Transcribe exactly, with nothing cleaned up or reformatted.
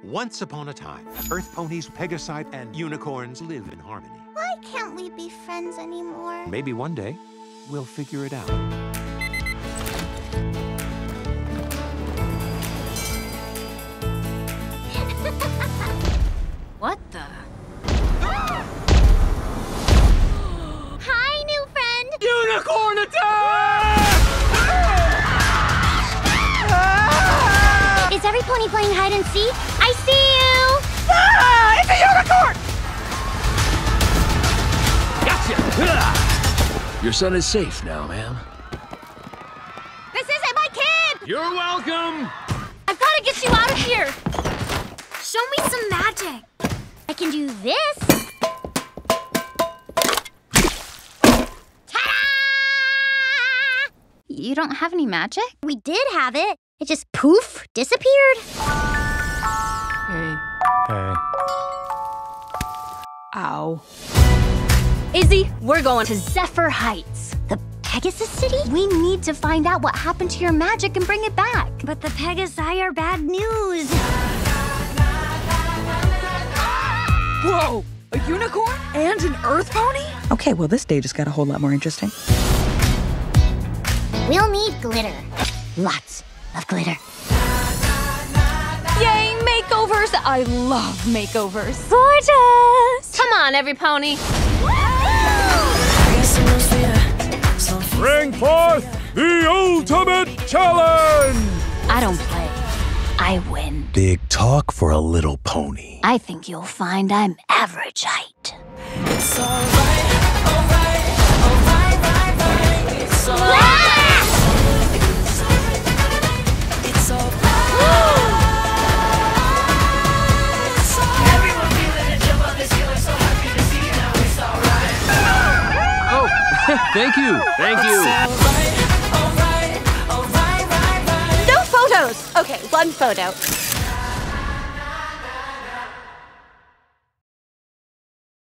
Once upon a time, Earth ponies, Pegasi, and unicorns live in harmony. Why can't we be friends anymore? Maybe one day, we'll figure it out. What the? Hi, new friend! Unicorn attack! Is every pony playing hide and seek? I see you! Ah! It's a unicorn! Gotcha! Your son is safe now, ma'am. This isn't my kid! You're welcome! I've got to get you out of here! Show me some magic! I can do this. Ta-da! You don't have any magic? We did have it. It just poof, disappeared. Hey. Hey. Ow. Izzy, we're going to Zephyr Heights. The Pegasus City? We need to find out what happened to your magic and bring it back. But the Pegasi are bad news. Whoa! A unicorn and an earth pony? Okay, well, this day just got a whole lot more interesting. We'll need glitter. Lots of glitter. Yay, makeovers! I love makeovers. Gorgeous! Come on, every pony. Bring forth the ultimate challenge! I don't play. I win. Big talk for a little pony. I think you'll find I'm average height. It's alright, alright, alright, right, right. It's alright. It's alright. It's alright. Everyone feeling the jump on this hill. I'm so happy to see you now. It's alright. Oh, thank you, thank you. It's alright, alright, alright, right, right. No photos! Okay, one photo.